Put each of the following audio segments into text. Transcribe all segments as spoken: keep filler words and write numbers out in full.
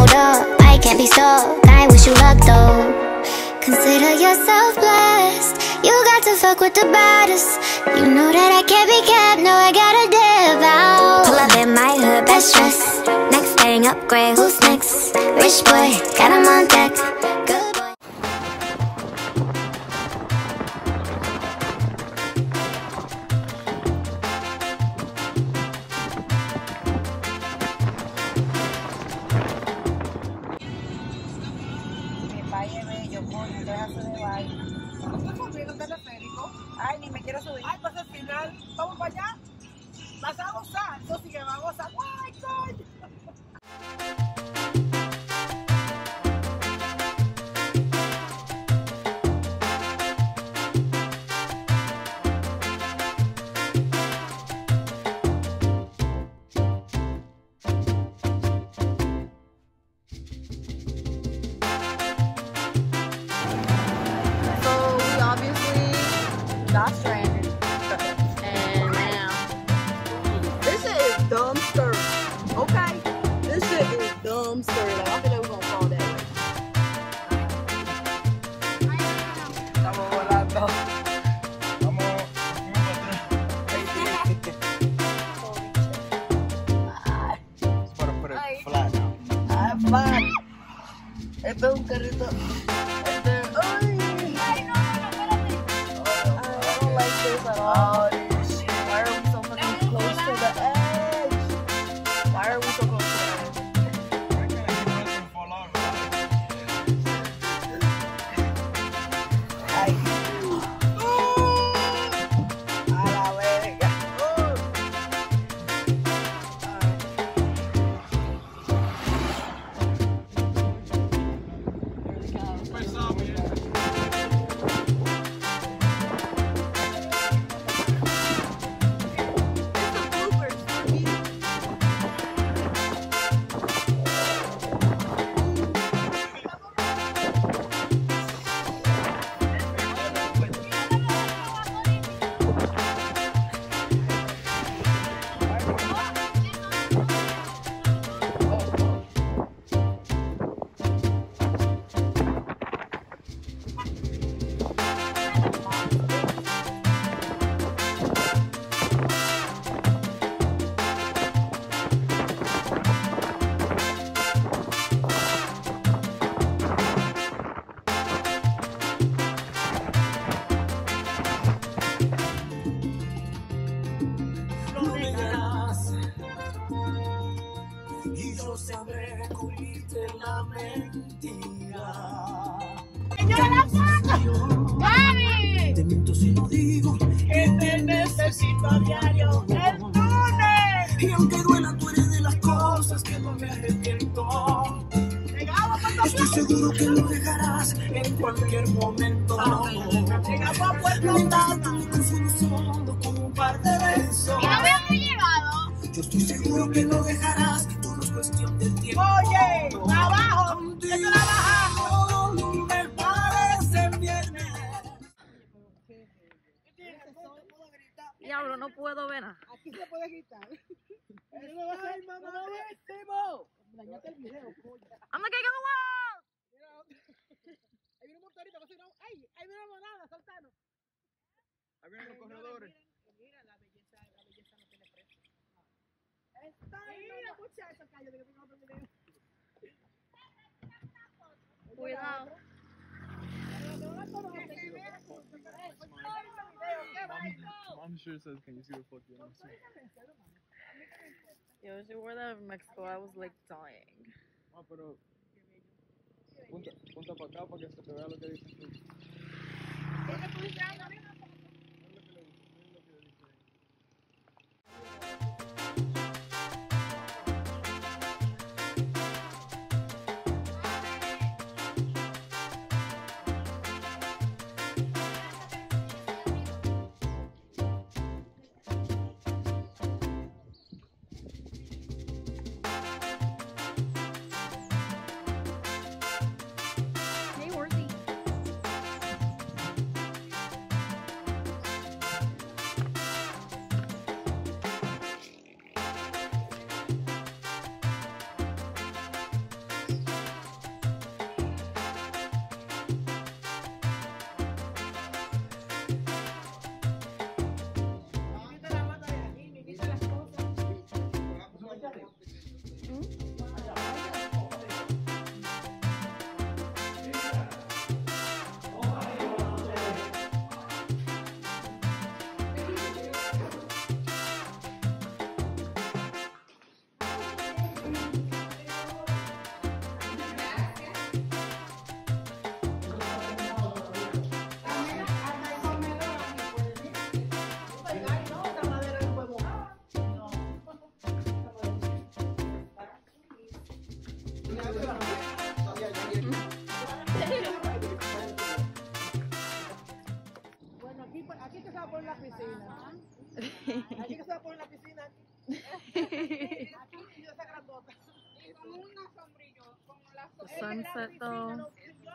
hold up, I can't be stuck. I wish you luck though. Consider yourself blessed. You got to fuck with the baddest. You know that I can't be kept. No, I gotta dip out. Pull up in my hood, best dress. Next thing upgrade, who's next? Rich boy, got him on deck. Good boy. Ay, ni me quiero subir. Ay, pues al final, vamos para allá. Vas a gozar. Yo sí que va a gozar. ¡Ay, coño! Got stranded, and now this shit is dumpster. Okay, this shit is dumpster. Like I feel like we're gonna fall that way. Estamos volando. Vamos. Para put it flat now. Ah, flat. Esto es un carrito. Este, ay. At all. Why are we so fucking close to the edge? Why are we so close to the edge? Ay. A la verga. Y yo sabré cubrirte la mentira. ¡Gaby! Te miento si no digo que te necesito a diario. ¡El lunes! Y aunque duela, tú eres de las cosas que no me arrepiento. Estoy seguro que lo dejarás en cualquier momento. Brindarte mi consuelo con un par de besos. ¿Y no me has llevado? Yo estoy seguro que lo dejarás, que todo no es cuestión de tiempo. Oye, trabajo, Contigo eso trabajo. me parece viernes. Diablo, no puedo ver nada. Aquí se puede quitar. Ay, mamá, buenísimo. Dañate el video, coño. I'm the king of the world. Ahí viene un motorito, que si no, ay, ahí viene una monada, saltanos. Ahí vienen los corredores. Mira, la belleza, la belleza no tiene precio. Está mira, muchacha, cállate que tengo otro video. Cuidado. Mom sure says, can you see the fuck you want to see? Yo, she wore that in Mexico. I was like dying. Ah, pero punta, punta para acá para que se te vea lo que dice tú. Hey, Horsey. Bueno, aquí, aquí que se va a poner la piscina. Aquí que se va a poner la piscina. Aquí y esa grandota. Y con una sombrilla, con la The sunset though.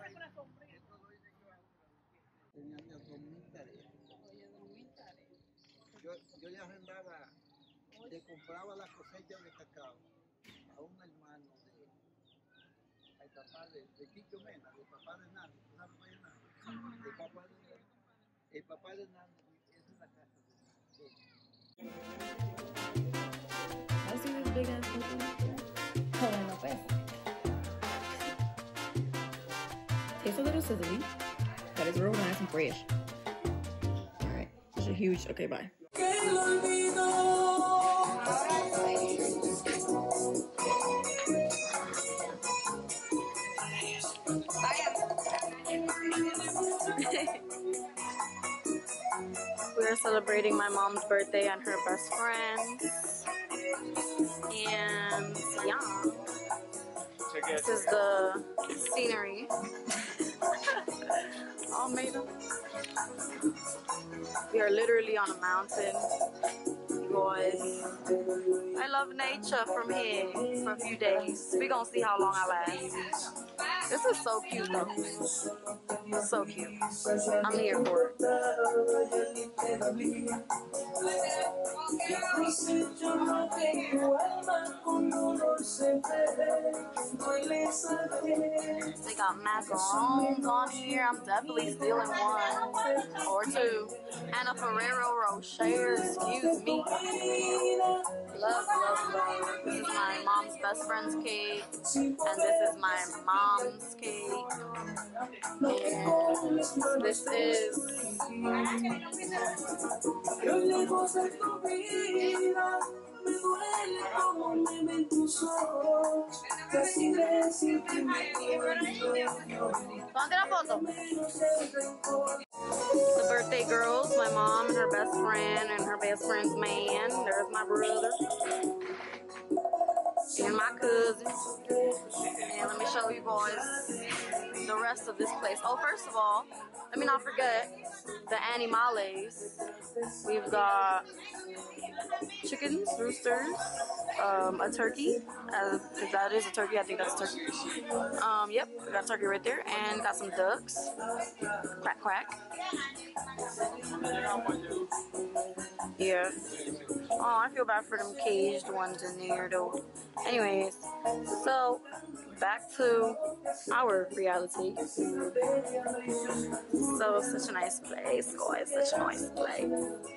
Tenía mis dos mil tareas. Yo, yo le arrendaba, le compraba la cosecha de cacao a un hermano de, al papá de, de Chicho Mena, el papá de Nando, ¿tú sabes cuál es Nando? El papá de Nando, el papá de Nando es una casa de, I see this big ass photo. Oh, no pues. Tastes a little sizzly, but it's real nice and fresh. Alright, it's a huge, okay, bye. We are celebrating my mom's birthday and her best friends. And yeah, this is the scenery. All made up. We are literally on a mountain, boys. I love nature from here for a few days. We're gonna see how long I last. This is so cute though. So cute. I'm here for it. They got macarons on here. I'm definitely stealing one or two. And a Ferrero Rocher, excuse me. Love, love, love. This is my mom's best friend's cake. And this is my mom's cake. And this is the birthday girls, my mom and her best friend and her best friend's man. There's my brother and my cousin. And let me show you boys the rest of this place. Oh, first of all, let me not forget the animales. We've got chickens, roosters, um, a turkey. Uh, if that is a turkey, I think that's a turkey. Um, yep, we got a turkey right there, and got some ducks. Quack, quack. Yeah. Oh, I feel bad for them caged ones in there, though. Anyways, so back to our reality. So such a nice place, guys. Such a nice place.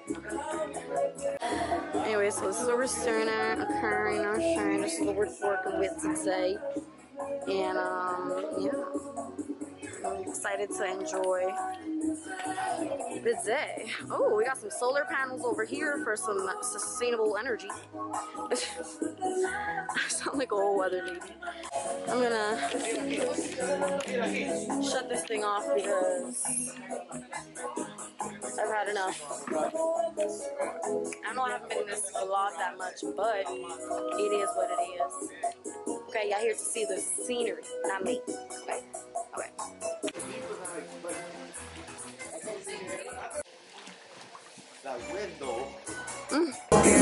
Anyway, so this is what we're staring at, occurring, or sharing. This is what we're working with today. And um, yeah, I'm excited to enjoy the day. Oh, we got some solar panels over here for some sustainable energy. I sound like a old weather lady. I'm gonna shut this thing off because I've had enough. I know I haven't been in this vlog that much, but it is what it is. Okay, y'all here to see the scenery, not me. Okay, okay. Mm.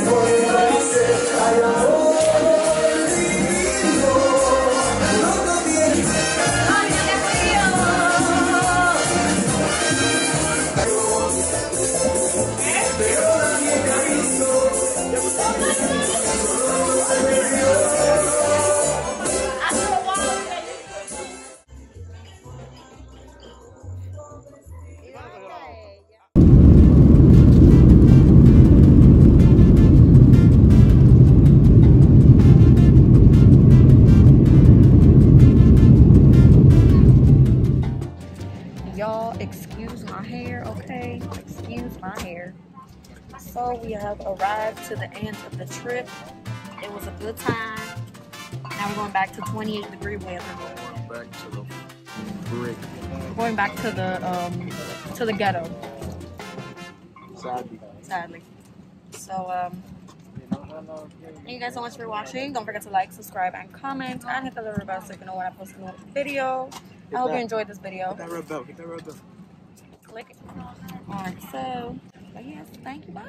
Y'all, excuse my hair, okay? Excuse my hair. So we have arrived to the end of the trip. It was a good time. Now we're going back to twenty-eight degree weather. Back to the brick. We're going back to the um to the ghetto. Sadly. Sadly. So um Thank you guys so much for watching. Don't forget to like, subscribe, and comment, and hit the little bell so you can know when I post a new video. I hope you enjoyed this video. Hit that red bell. Hit that red bell. Click it. Alright, so, but yes, thank you. Bye.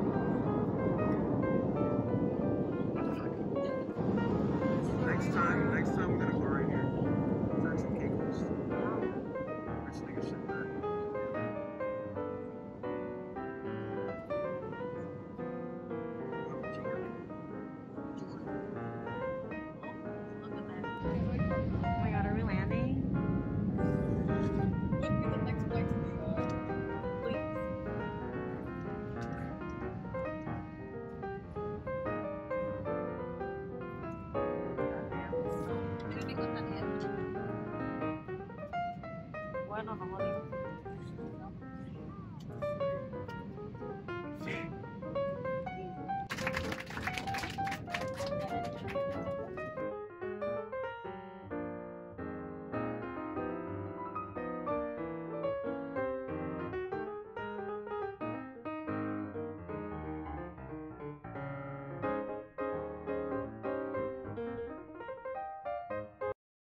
Next time.